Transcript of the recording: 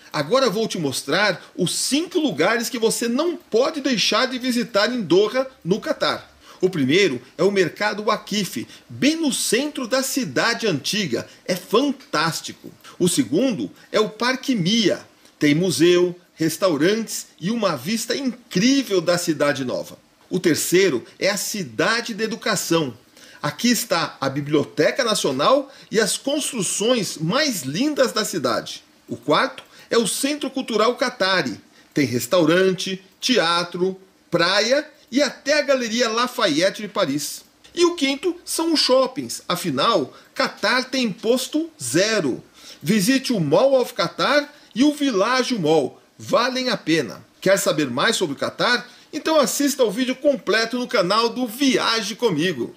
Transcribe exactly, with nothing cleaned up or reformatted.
Agora vou te mostrar os cinco lugares que você não pode deixar de visitar em Doha, no Catar. O primeiro é o Mercado Waqif, bem no centro da cidade antiga. É fantástico. O segundo é o Parque Mia. Tem museu, restaurantes e uma vista incrível da cidade nova. O terceiro é a Cidade da Educação. Aqui está a Biblioteca Nacional e as construções mais lindas da cidade. O quarto é o Centro Cultural Qatari. Tem restaurante, teatro, praia e até a Galeria Lafayette de Paris. E o quinto são os shoppings. Afinal, Catar tem imposto zero. Visite o Mall of Qatar e o Village Mall. Valem a pena. Quer saber mais sobre o Catar? Então assista ao vídeo completo no canal do Viaje Comigo.